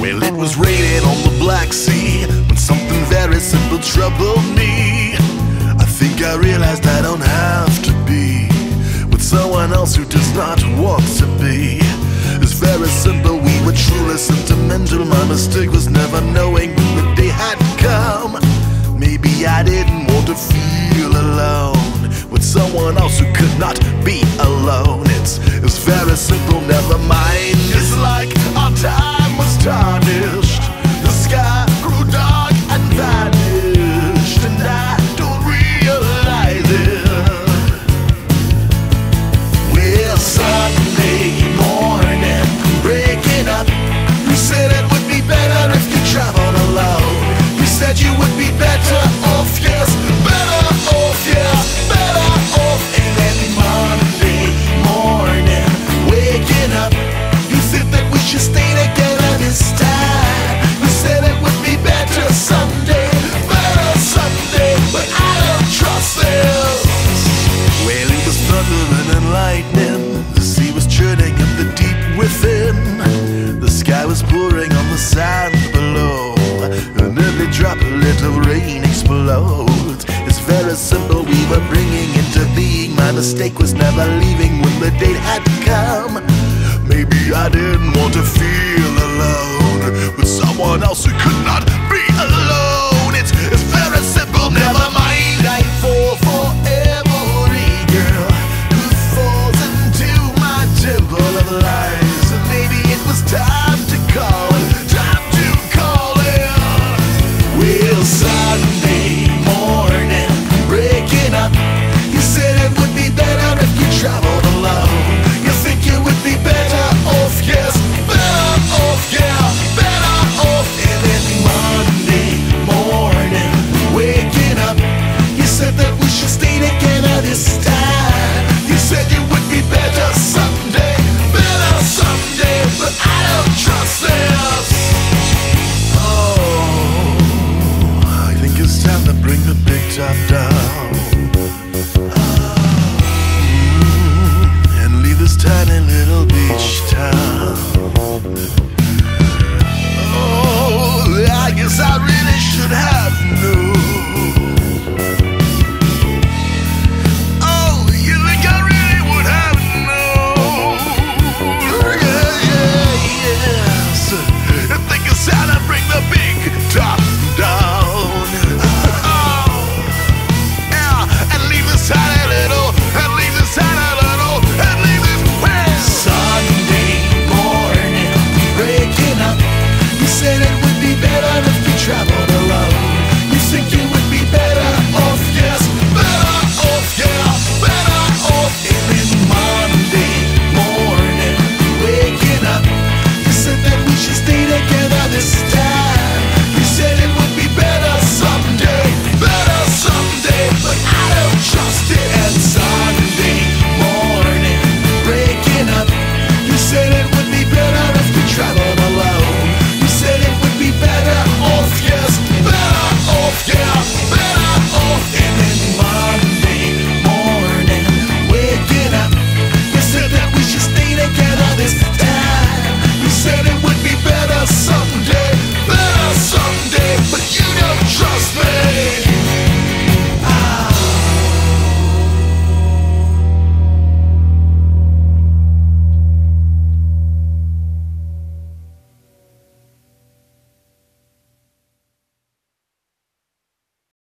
Well, it was raining on the Black Sea when something very simple troubled me. I think I realized I don't have to be with someone else who does not want to be. It's very simple, we were truly sentimental. My mistake was never knowing when the day had come. Maybe I didn't want to feel alone with someone else who could not be alone. It's very simple, never mind. It's like our time was tarnished. The sky grew dark and vanished, and I don't realize it. Well, Sunday morning, breaking up. You said it would be better if you traveled alone. You said you would be better off, yes, better off, yes, better off. And then Monday morning, waking up, you said that we should stay together this time. You said it would be better someday, but I don't trust this. Well, it was thundering and lightning. The sea was churning in the deep within. The sky was pouring on the sand below, and every droplet of rain explodes. It's very simple, we were bringing into being. My mistake was never leaving when the date had come. Maybe I didn't want to feel